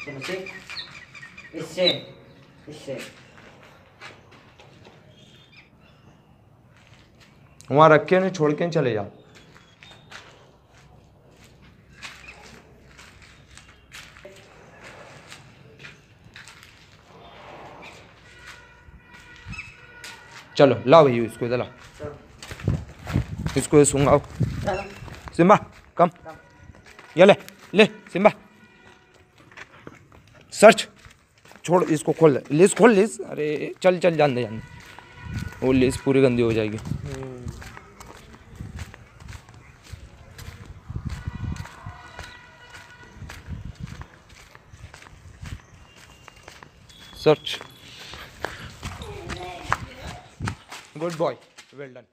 इससे इससे वहां रख के नहीं, छोड़ के चले जाओ। चलो लाओ भैया इसको इधर लाओ, इसको ये सूंघाओ। सिम्बा कम, ये ले ले सिम्बा, सर्च छोड़, इसको खोल, लिस्ट खोल लिस्ट। अरे चल चल, जान दे जान दे, वो लिस्ट पूरी गंदी हो जाएगी। Search, good boy, well done.